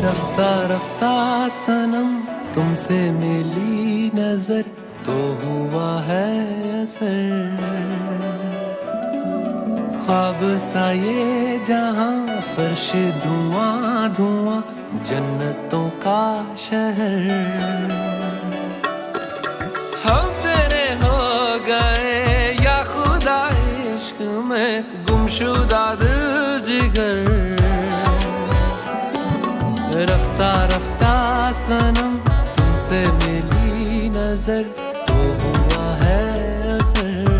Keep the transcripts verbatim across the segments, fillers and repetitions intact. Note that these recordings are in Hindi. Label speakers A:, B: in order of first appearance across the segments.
A: रफ्ता रफ्ता सनम तुमसे मिली नजर तो हुआ है असर। ख्वाब सा ये जहां फर्श धुआं धुआं जन्नतों का शहर। हम तेरे हो गए या खुदा इश्क में गुमशुदा दिल जिगर। रफ्ता रफ्ता सनम तुमसे मिली नजर तो हुआ है असर।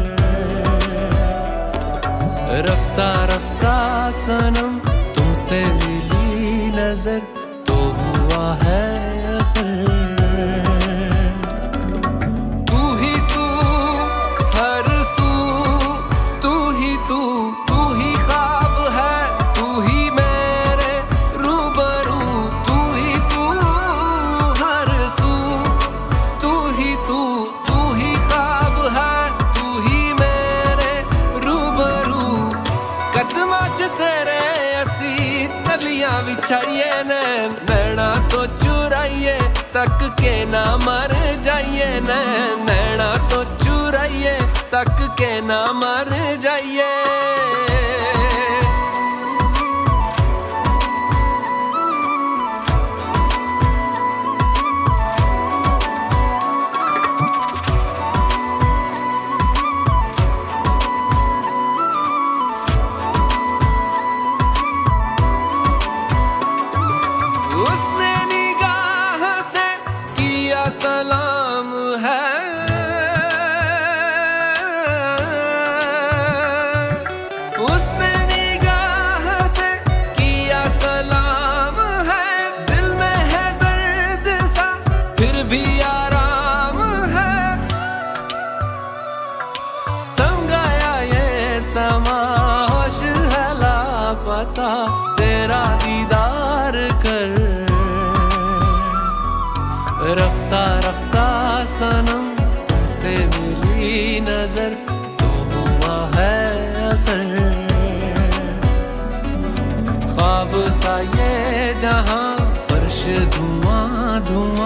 A: रफ्ता रफ्ता सनम तुमसे मिली नजर तो हुआ है असर। तू ही तू हर सू, तू ही तू, तू ही ख्वाब है, तू ही मेरे रूबरू। तू ही तू हर सू, तू ही तू, तू ही ख्वाब है, तू ही मेरे रूबरू। कदमां च तेरे असी तलियां बिछाइए ने, नैना तो चुराइए तक के ना मर जाइए ने। नैना तो चुराइए तक के ना मर जाइए। उसने निगाह से किया सलाम है, उसने निगाह से किया सलाम है। दिल में है दर्द सा फिर भी आराम है। तंग आया ये समा होश है लापता तेरा दीदार कर। रफ्ता रफ्ता सनम तुमसे मिली नजर तो हुआ है असर। ख्वाब सा ये जहां फर्श धुआं धुआं